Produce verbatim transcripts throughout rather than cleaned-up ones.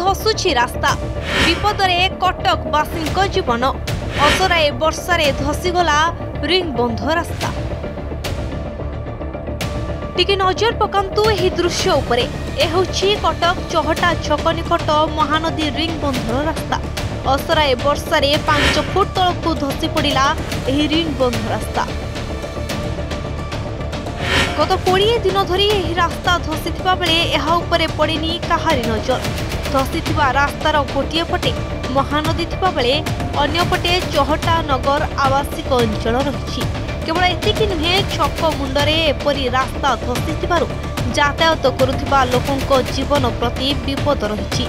धसुची रास्ता विपदरे कटक बासिंक जीवन असराए वर्षारे धसीगला रिंग बंध रास्ता। टिके नजर पकांतु एही दृश्य उपरे ए होछि कटक चहटा छक निकट महानदी रिंग बंधर रास्ता। असराए वर्षारे पांच फुट तलकू धसी पड़ा एही रिंग बंध रास्ता। गत कोड़े दिन धरी एही रास्ता धसीथिबा बेले एहा उपरे पड़िनी काहारी नजर। धसीथिबा रास्तार गोटिए पटे महानदी थिबा बेले अन्य पटे चहटा नगर आवासिक अंचल रहिछि। केवल एतिकी नुहे छक मुंडरे एपरी रास्ता धसीथिबारु यातायात करुथिबा लोकंक जीवन प्रति विपद रहिछि।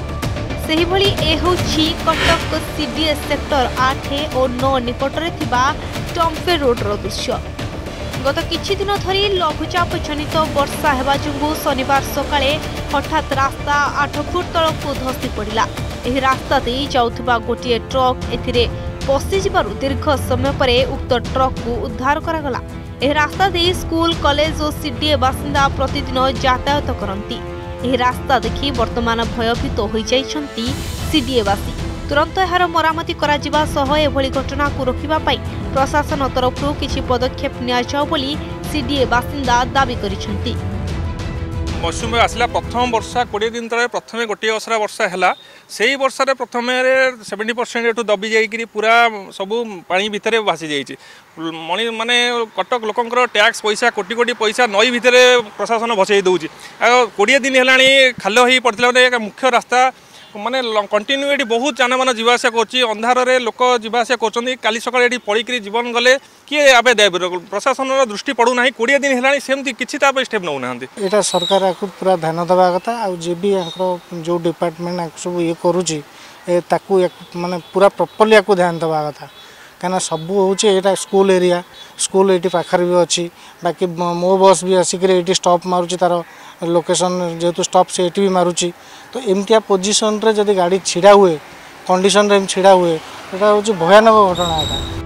सेहिभଳି ए होछि कटक सीडीएस सेक्टर आठ और नौ निकटरे थिबा टम्पे रोडर दृश्य। गत किछि दिन धरी लघुचाप जनित वर्षा हेबा जुगु शनिवार सकाळे हठात रास्ता आठ फुट तलकू धसी पड़ा। एही रास्ता दे जाउथिबा गोटिए ट्रक एथिरे पसी जिबारु दीर्घ समय परे उक्त ट्रक को उद्धार करागला। एही रास्ता दे स्कूल कॉलेज और सीडीए बासिंदा प्रतिदिन यातायात करंती। एही रास्ता देखि वर्तमान भयभीत होई जाइछंती सीडीएवासी। तुरंत एहार मरामती करा जिबा सह एभली घटना को रोकिबा पई प्रशासन तरफरु किछि पदक्षेप नियाजाउ बोली सीडीए बासिंदा दाबी करिछंती। मौसुमी आसला प्रथम वर्षा कोड़े दिन तले प्रथम गोटे असरा वर्षा है से वर्षा प्रथम सेवेन्टी परसेंट दबी जाइए पूरा सबू पानी भितर भासी जाइए मणि माने कटक लोकंर टैक्स पैसा कोटी कोटी पैसा नई भितर प्रशासन भसई दौर कोड़े दिन है खाल हो पड़ता मुख्य रास्ता माने कंटिन्यू बहुत जानमान जावासा कर अंधार लोक जावासा कर सका पड़ी जीवन गले किए आबे दे प्रशासन दृष्टि पड़ूना कोड़े दिन है सेमती किसी स्टेप नौ ना यहाँ सरकार आपको पूरा ध्यान देवा कथा आउ भी जो डिपार्टमेंट सब ये करुच्ची माने पूरा प्रॉपर्ली आपको ध्यान देवा कथा कहीं सब हूँ स्कूल एरिया स्कूल ये पाखर भी अच्छी बाकी मो बस भी आसिक स्टॉप मारुची तार लोकेशन जेहेतु स्टॉप से भी मारुची तो एमतिया पोजिशन रे जदि गाड़ी छिड़ा हुए कंडीशन रे छिड़ा हुए एटा हूँ भयानक घटना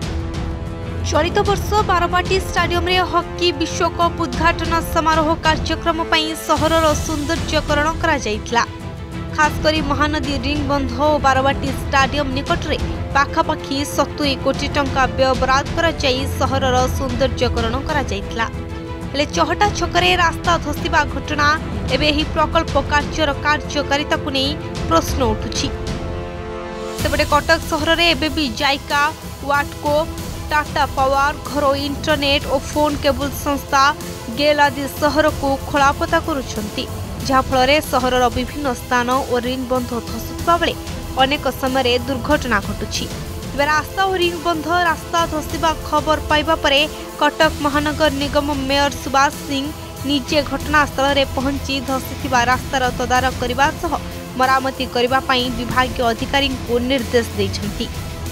है। चलित वर्ष बारवाटी स्टाडियम रे हॉकी विश्वकप उद्घाटन समारोह कार्यक्रम पई सहरर सौंदर्यकरण करा जायतिला। खास करी महानदी रिंग बंध और बारवाटी स्टाडियम निकट रे पाखापाखी सत्तरी कोटी टंका व्ययबराद करा जाई सहरर सौंदर्यकरण करा जायतिला। हेले चहटा छकरे रास्ता धसीबा घटना एबे ही प्रकल्प कार्यर कार्यकारिता को नहीं प्रश्न उठुछि। सेबडे कटक सहर रे एबे भी जाइका वाटको टाटा पावर घरो इंटरनेट और फोन केबल संस्था गेल आदि सहर को खोलापता करुछंती जहा फल सहरर विभिन्न स्थान और रिंग बंध धसुवा बेले अनेक समय दुर्घटना घटुछि। रास्ता और रिंग बंध रास्ता धसीबा खबर पाइबा परे कटक महानगर निगम मेयर सुभाष सिंह निजे घटनास्थल में पहुंची धसीथिबा रास्तार तदारख करबा सह मरामती करबा पई विभागीय अधिकारी को निर्देश दैछंती।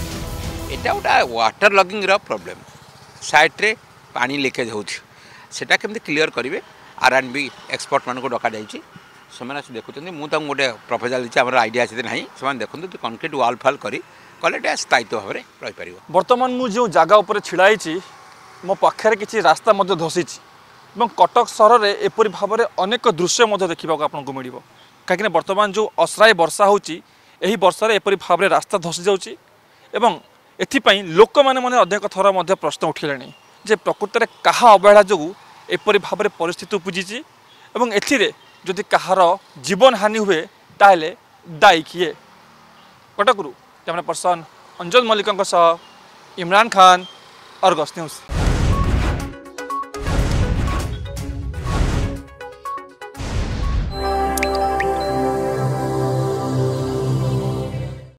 एटा उटा वाटर लॉगिंग रा प्रॉब्लम साइड रे पानी लीकेज होछि सेटा केमते क्लियर करिवे आरएनबी एक्सपर्ट मान को डका जाइछि सेमाने देखुछन्ती मु तंग गोटे प्रपोजल दिछि हमर आईडिया छै नाही सेमान देखुंतु कंक्रीट वॉल फॉल करी कलेटा स्थायित्व भाव में रही पार। बर्तमान मु जो जगह उपर छिड़ाई मो पाखे किसी रास्ता धसी कटक सहर में एपरी भाव में अनेक दृश्य देखा आपको मिल कहीं बर्तमान जो असराय वर्षा होची वर्षा एपरी भाव में रास्ता धसी जाऊँगी एपाई लोक मैंने अनेक थर प्रश्न उठिले जे प्रकृत में क्या अवहेला जो एपरी भाव में परिस्थिति उपजी एदि कहार जीवन हानि हुए ताहले दायी किए। कटकरू camera person Anjan Mallick Imran Khan, Argus news.